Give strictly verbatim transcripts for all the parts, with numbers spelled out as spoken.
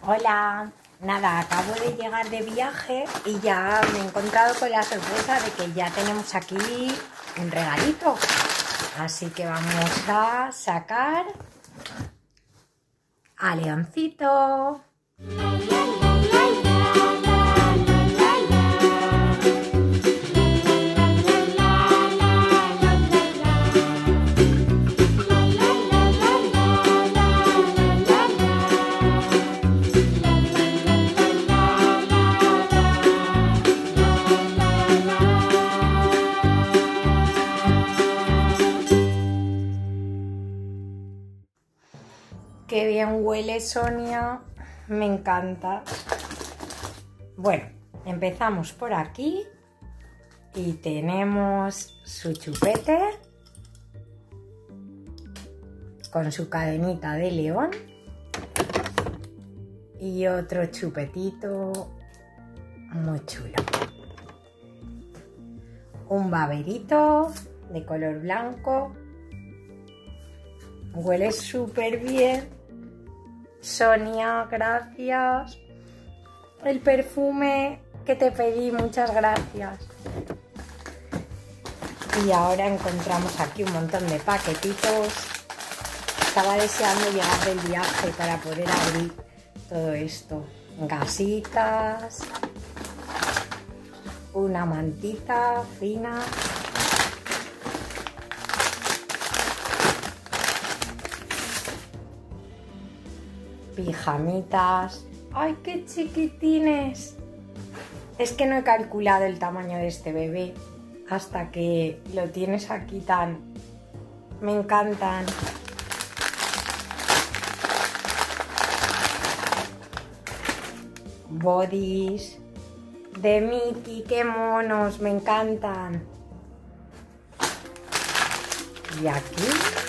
Hola, nada, acabo de llegar de viaje y ya me he encontrado con la sorpresa de que ya tenemos aquí un regalito. Así que vamos a sacar a Leoncito. Qué bien huele, Sonia, me encanta. Bueno, empezamos por aquí y tenemos su chupete con su cadenita de león y otro chupetito muy chulo. Un baberito de color blanco. Huele súper bien. Sonia, gracias. El perfume que te pedí, muchas gracias. Y ahora encontramos aquí un montón de paquetitos. Estaba deseando llegar del viaje para poder abrir todo esto. Gasitas. Una mantita fina. Pijamitas. ¡Ay, qué chiquitines! Es que no he calculado el tamaño de este bebé hasta que lo tienes aquí tan... Me encantan. Bodys de Mickey, qué monos, me encantan. Y aquí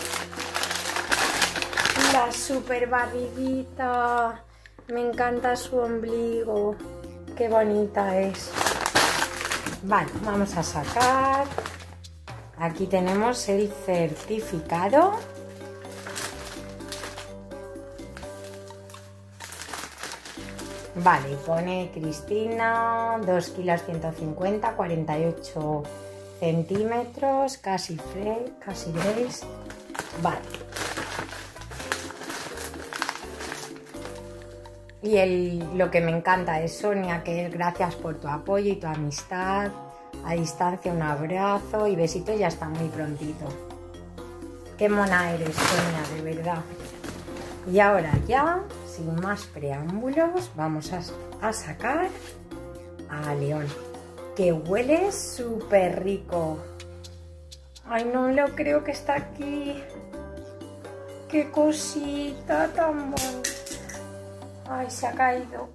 la super barriguita, me encanta su ombligo, qué bonita es. Vale, vamos a sacar. Aquí tenemos el certificado. Vale, pone Cristina, dos kilos ciento cincuenta, cuarenta y ocho centímetros, casi Grace, casi Grace. Vale. Y el, lo que me encanta es Sonia, que es gracias por tu apoyo y tu amistad. A distancia un abrazo y besitos y hasta muy prontito. Qué mona eres, Sonia, de verdad. Y ahora ya, sin más preámbulos, vamos a, a sacar a León, que huele súper rico. Ay, no lo creo que está aquí. Qué cosita tan bonita. Ay, se ha caído.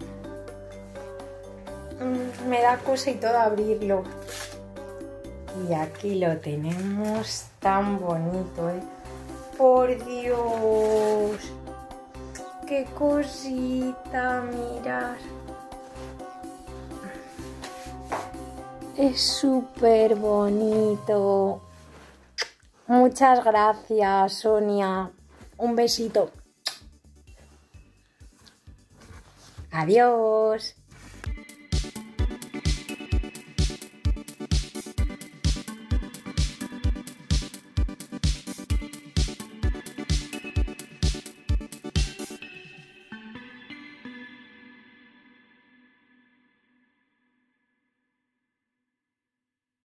Mm, me da cosa y todo abrirlo. Y aquí lo tenemos tan bonito, ¿eh? Por Dios. Qué cosita, mirad. Es súper bonito. Muchas gracias, Sonia. Un besito. Adiós.